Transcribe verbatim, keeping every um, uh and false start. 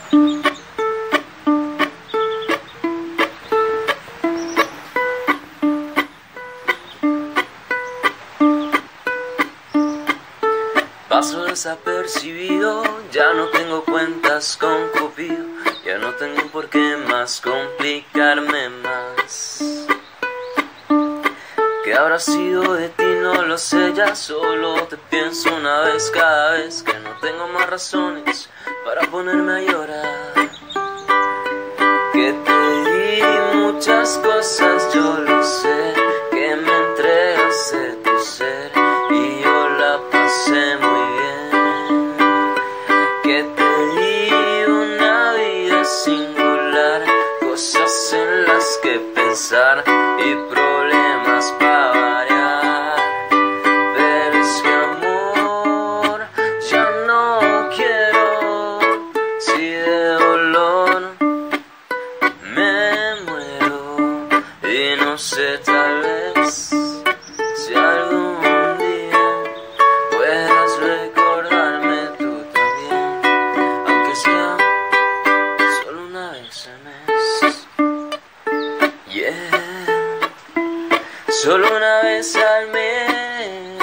Paso desapercibido, ya no tengo cuentas con Cupido, ya no tengo por qué más complicarme más. ¿Qué habrá sido de ti? No lo sé, ya solo te pienso una vez cada vez que no tengo más razones para ponerme a llorar. Que te di muchas cosas, yo lo sé, que me entregaste tu ser y yo la pasé muy bien. Que te di una vida singular, cosas en las que pensar y problemas para variar. Pero es que amor ya no quiero, si de dolor me muero. Y no sé, tal vez si algún día puedas recordarme tú también, aunque sea solo una vez al mes. Yeah. Solo una vez al mes.